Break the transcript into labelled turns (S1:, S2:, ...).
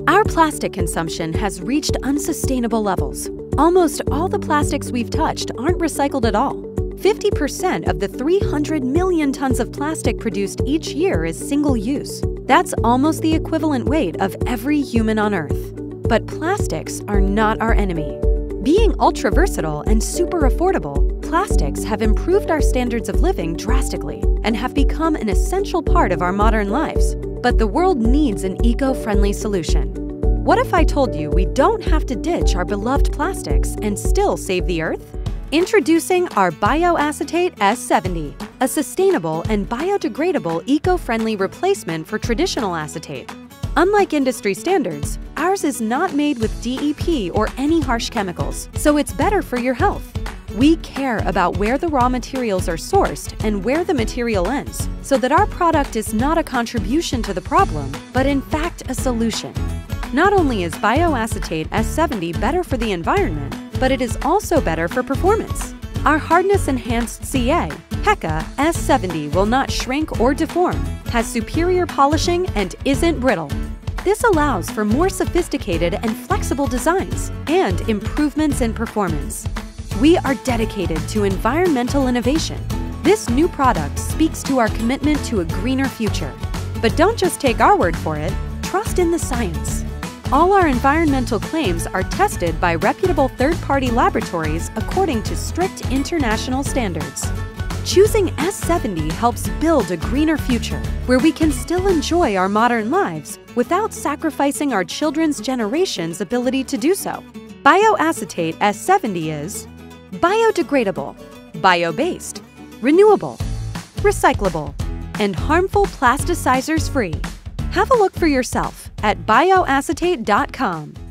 S1: Our plastic consumption has reached unsustainable levels. Almost all the plastics we've touched aren't recycled at all. 50% of the 300 million tons of plastic produced each year is single-use. That's almost the equivalent weight of every human on Earth. But plastics are not our enemy. Being ultra-versatile and super affordable, plastics have improved our standards of living drastically and have become an essential part of our modern lives. But the world needs an eco-friendly solution. What if I told you we don't have to ditch our beloved plastics and still save the Earth? Introducing our BioAcetate S70, a sustainable and biodegradable eco-friendly replacement for traditional acetate. Unlike industry standards, ours is not made with DEP or any harsh chemicals, so it's better for your health. We care about where the raw materials are sourced and where the material ends, so that our product is not a contribution to the problem, but in fact a solution. Not only is BioAcetate S70 better for the environment, but it is also better for performance. Our hardness-enhanced CA, HECA S70 will not shrink or deform, has superior polishing, and isn't brittle. This allows for more sophisticated and flexible designs and improvements in performance. We are dedicated to environmental innovation. This new product speaks to our commitment to a greener future. But don't just take our word for it, trust in the science. All our environmental claims are tested by reputable third-party laboratories according to strict international standards. Choosing S70 helps build a greener future where we can still enjoy our modern lives without sacrificing our children's generation's ability to do so. BioAcetate S70 is biodegradable, biobased, renewable, recyclable, and harmful plasticizers-free. Have a look for yourself at bioacetate.com.